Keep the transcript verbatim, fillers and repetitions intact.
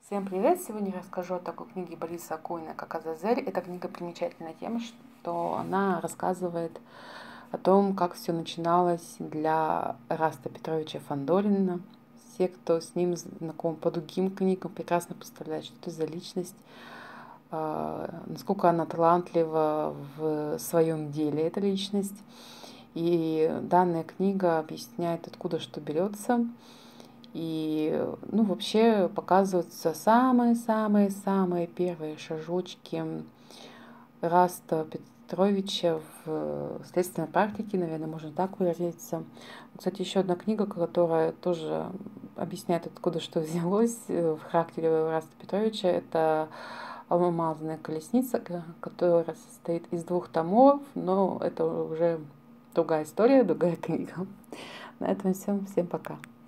Всем привет! Сегодня я расскажу о такой книге Бориса Акунина, как «Азазель». Эта книга примечательна тем, что она рассказывает о том, как все начиналось для Эраста Петровича Фандорина. Все, кто с ним знаком по другим книгам, прекрасно представляют, что это за личность, а, насколько она талантлива в своем деле, эта личность. И данная книга объясняет, откуда что берется. И, ну, вообще показываются самые-самые-самые первые шажочки Раста Петровича в следственной практике, наверное, можно так выразиться. Кстати, еще одна книга, которая тоже объясняет, откуда что взялось в характере Раста Петровича, это «Алмазная колесница», которая состоит из двух томов, но это уже другая история, другая книга. На этом все. Всем пока.